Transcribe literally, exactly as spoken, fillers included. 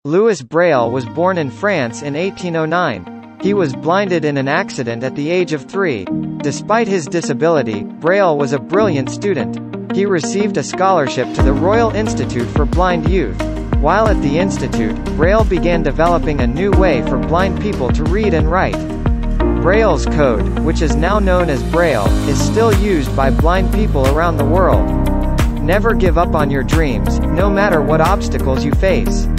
Louis Braille was born in France in eighteen oh nine. He was blinded in an accident at the age of three. Despite his disability, Braille was a brilliant student. He received a scholarship to the Royal Institute for Blind Youth. While at the institute, Braille began developing a new way for blind people to read and write. Braille's code, which is now known as Braille, is still used by blind people around the world. Never give up on your dreams, no matter what obstacles you face.